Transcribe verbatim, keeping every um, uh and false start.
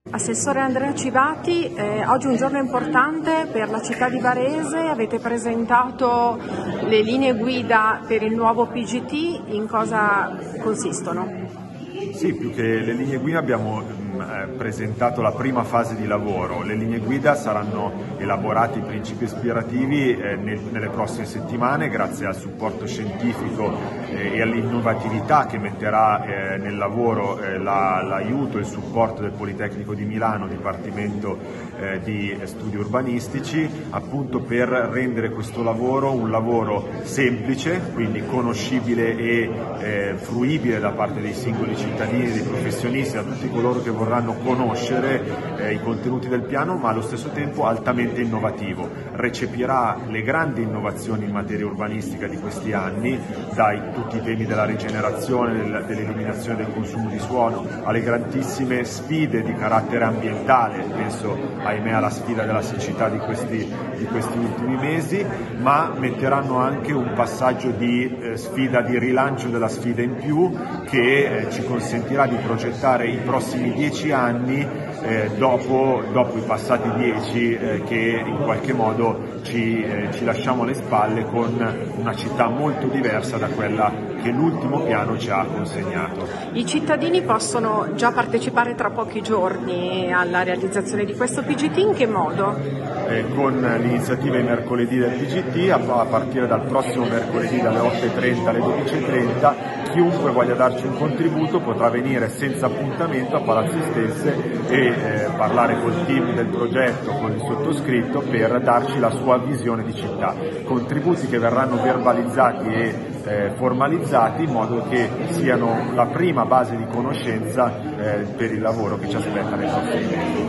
Assessore Andrea Civati, eh, oggi è un giorno importante per la città di Varese, avete presentato le linee guida per il nuovo P G T, in cosa consistono? Sì, più che le linee guida abbiamo mh, presentato la prima fase di lavoro. Le linee guida saranno elaborati i principi ispirativi eh, nel, nelle prossime settimane grazie al supporto scientifico eh, e all'innovatività che metterà eh, nel lavoro eh, la, l'aiuto e il supporto del Politecnico di Milano, Dipartimento eh, di Studi Urbanistici, appunto per rendere questo lavoro un lavoro semplice, quindi conoscibile e eh, fruibile da parte dei singoli cittadini, dei professionisti, da tutti coloro che vorranno conoscere eh, i contenuti del piano, ma allo stesso tempo altamente innovativo. Recepirà le grandi innovazioni in materia urbanistica di questi anni, dai tutti i temi della rigenerazione, del, dell'eliminazione del consumo di suolo, alle grandissime sfide di carattere ambientale, penso ahimè alla sfida della siccità di questi, di questi ultimi mesi, ma metteranno anche un passaggio di eh, sfida, di rilancio della sfida in più che eh, ci consentirà di progettare i prossimi dieci anni eh, dopo, dopo i passati dieci eh, che in qualche modo ci, eh, ci lasciamo alle spalle con una città molto diversa da quella che l'ultimo piano ci ha consegnato. I cittadini possono già partecipare tra pochi giorni alla realizzazione di questo P G T, in che modo? Eh, con l'iniziativa i mercoledì del P G T, a, a partire dal prossimo mercoledì dalle otto e trenta alle dodici e trenta, chiunque voglia darci un contributo potrà venire senza appuntamento a Palazzo Istense e eh, parlare col team del progetto, con il sottoscritto, per darci la sua visione di città. Contributi che verranno verbalizzati e eh, formalizzati in modo che siano la prima base di conoscenza eh, per il lavoro che ci aspetta nei prossimi mesi.